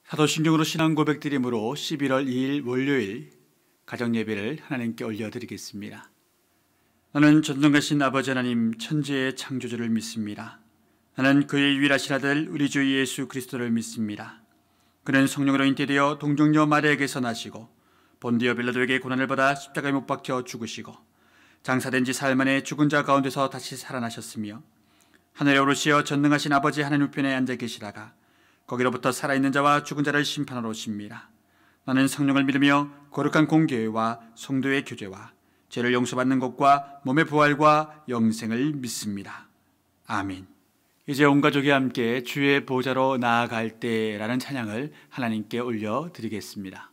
사도신경으로 신앙 고백드림으로 11월 2일 월요일 가정예배를 하나님께 올려드리겠습니다. 나는 전능하신 아버지 하나님 천지의 창조주를 믿습니다. 나는 그의 유일하신 아들 우리 주 예수 그리스도를 믿습니다. 그는 성령으로 잉태되어 동정녀 마리아에게서 나시고 본디오 빌라도에게 고난을 받아 십자가에 못 박혀 죽으시고 장사된 지 사흘 만에 죽은 자 가운데서 다시 살아나셨으며 하늘에 오르시어 전능하신 아버지 하나님 우편에 앉아 계시다가 거기로부터 살아있는 자와 죽은 자를 심판하러 오십니다. 나는 성령을 믿으며 거룩한 공교회와 성도의 교제와 죄를 용서받는 것과 몸의 부활과 영생을 믿습니다. 아멘. 이제 온 가족이 함께 주의 보좌로 나아갈 때라는 찬양을 하나님께 올려드리겠습니다.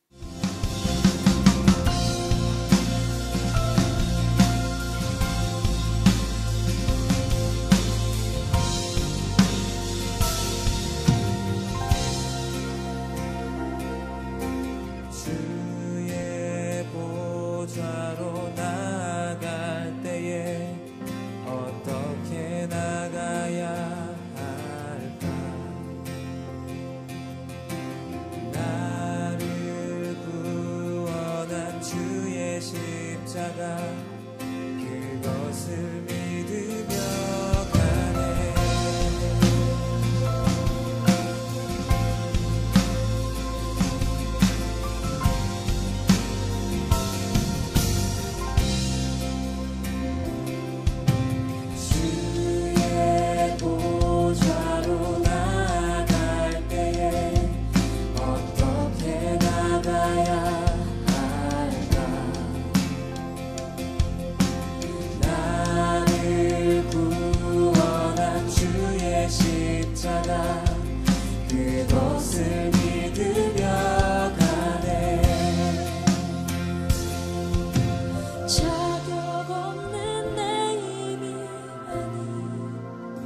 그것을 믿으며 가네. 주의 보좌로 나아갈 때에 어떻게 나가야 십자가 그것을 믿으며 가네. 자격 없는 내 힘이 아닌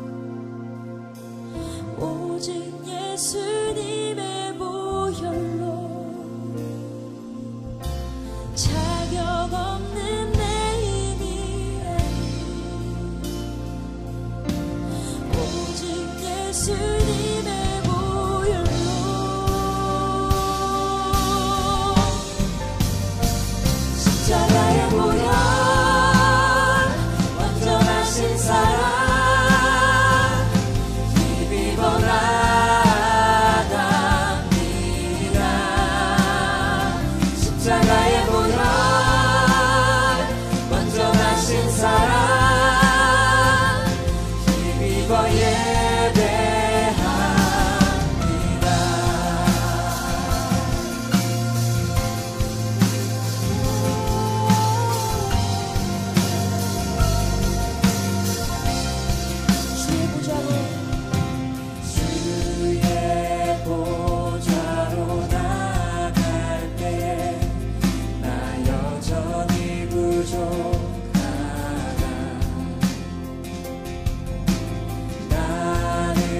오직 예수님의 보혈로 자격 없는 내 힘이 아닌 오직 예수님의 보혈로 십자가의 보혈 완전하신 사랑 힘입어 나갑니다. 십자가의 보혈 완전하신 사랑 힘입어 나를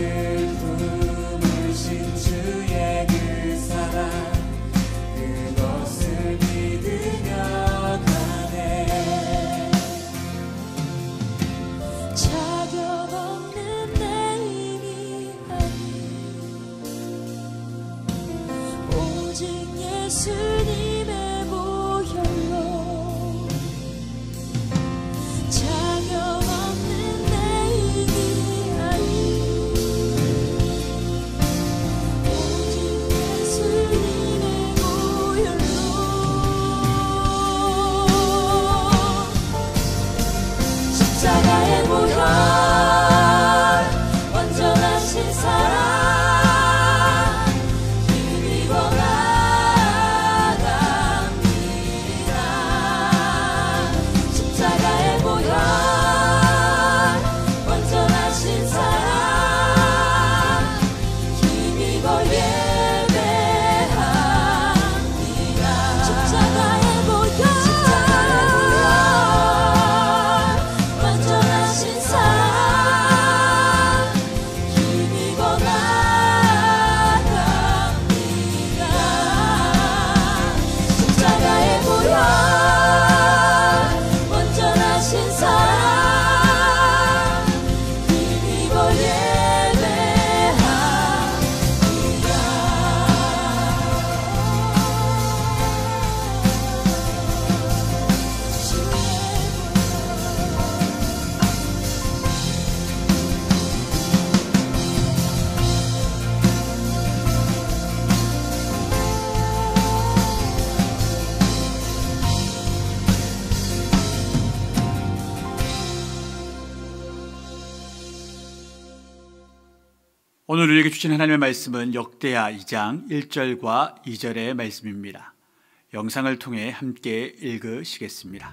오늘 우리에게 주신 하나님의 말씀은 역대하 2장 1절과 2절의 말씀입니다. 영상을 통해 함께 읽으시겠습니다.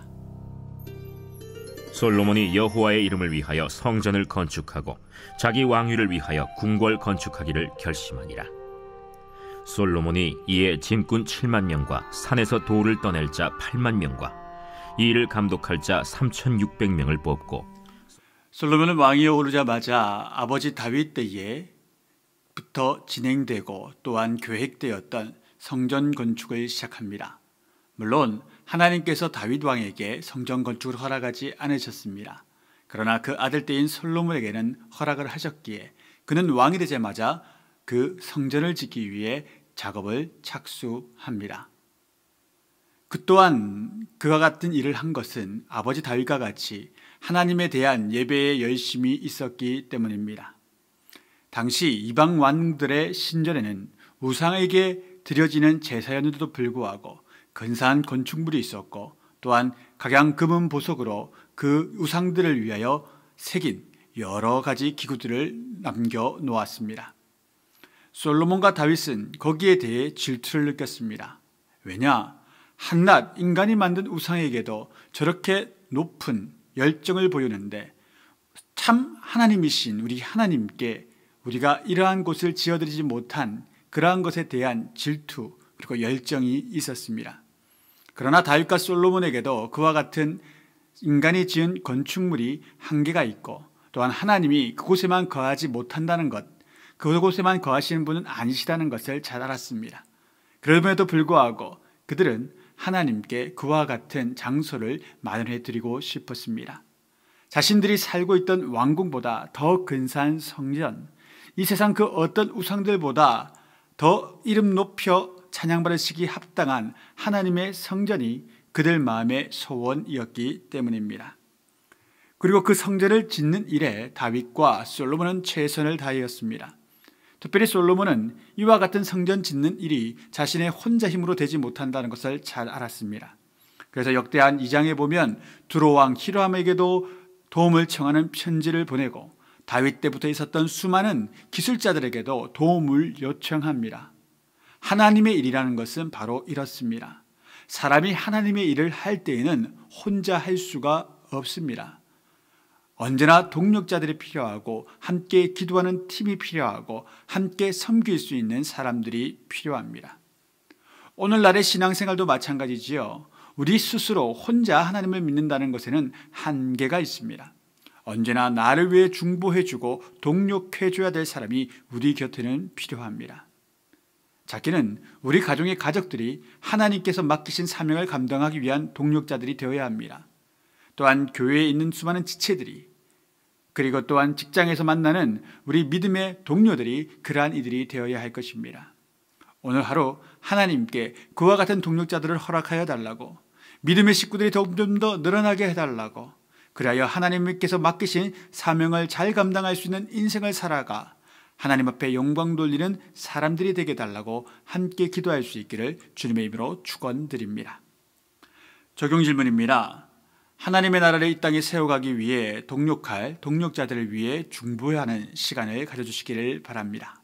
솔로몬이 여호와의 이름을 위하여 성전을 건축하고 자기 왕위를 위하여 궁궐 건축하기를 결심하니라. 솔로몬이 이에 짐꾼 7만 명과 산에서 돌을 떠낼 자 8만 명과 이 일을 감독할 자 3,600명을 뽑고, 솔로몬은 왕위에 오르자마자 아버지 다윗 때에부터 진행되고 또한 계획되었던 성전 건축을 시작합니다. 물론 하나님께서 다윗 왕에게 성전 건축을 허락하지 않으셨습니다. 그러나 그 아들 때인 솔로몬에게는 허락을 하셨기에 그는 왕이 되자마자 그 성전을 짓기 위해 작업을 착수합니다. 그 또한 그와 같은 일을 한 것은 아버지 다윗과 같이 하나님에 대한 예배에 열심이 있었기 때문입니다. 당시 이방 왕들의 신전에는 우상에게 드려지는 제사였는데도 불구하고 근사한 건축물이 있었고, 또한 각양 금은 보석으로 그 우상들을 위하여 새긴 여러 가지 기구들을 남겨 놓았습니다. 솔로몬과 다윗은 거기에 대해 질투를 느꼈습니다. 왜냐? 한낱 인간이 만든 우상에게도 저렇게 높은 열정을 보이는데 참 하나님이신 우리 하나님께 우리가 이러한 곳을 지어드리지 못한 그러한 것에 대한 질투 그리고 열정이 있었습니다. 그러나 다윗과 솔로몬에게도 그와 같은 인간이 지은 건축물이 한계가 있고, 또한 하나님이 그곳에만 거하지 못한다는 것, 그곳에만 거하시는 분은 아니시다는 것을 잘 알았습니다. 그럼에도 불구하고 그들은 하나님께 그와 같은 장소를 마련해 드리고 싶었습니다. 자신들이 살고 있던 왕궁보다 더 근사한 성전, 이 세상 그 어떤 우상들보다 더 이름 높여 찬양받으시기 합당한 하나님의 성전이 그들 마음의 소원이었기 때문입니다. 그리고 그 성전을 짓는 일에 다윗과 솔로몬은 최선을 다하였습니다. 특별히 솔로몬은 이와 같은 성전 짓는 일이 자신의 혼자 힘으로 되지 못한다는 것을 잘 알았습니다. 그래서 역대한 2장에 보면 두로왕 히람에게도 도움을 청하는 편지를 보내고 다윗 때부터 있었던 수많은 기술자들에게도 도움을 요청합니다. 하나님의 일이라는 것은 바로 이렇습니다. 사람이 하나님의 일을 할 때에는 혼자 할 수가 없습니다. 언제나 동력자들이 필요하고 함께 기도하는 팀이 필요하고 함께 섬길 수 있는 사람들이 필요합니다. 오늘날의 신앙생활도 마찬가지지요. 우리 스스로 혼자 하나님을 믿는다는 것에는 한계가 있습니다. 언제나 나를 위해 중보해주고 동력해줘야 될 사람이 우리 곁에는 필요합니다. 작게는 우리 가정의 가족들이 하나님께서 맡기신 사명을 감당하기 위한 동력자들이 되어야 합니다. 또한 교회에 있는 수많은 지체들이, 그리고 또한 직장에서 만나는 우리 믿음의 동료들이 그러한 이들이 되어야 할 것입니다. 오늘 하루 하나님께 그와 같은 동력자들을 허락하여 달라고, 믿음의 식구들이 좀 더 늘어나게 해달라고, 그리하여 하나님께서 맡기신 사명을 잘 감당할 수 있는 인생을 살아가 하나님 앞에 영광 돌리는 사람들이 되게 달라고 함께 기도할 수 있기를 주님의 이름으로 축원드립니다. 적용 질문입니다. 하나님의 나라를 이 땅에 세워가기 위해 동력할 동력자들을 위해 중보해야 하는 시간을 가져주시기를 바랍니다.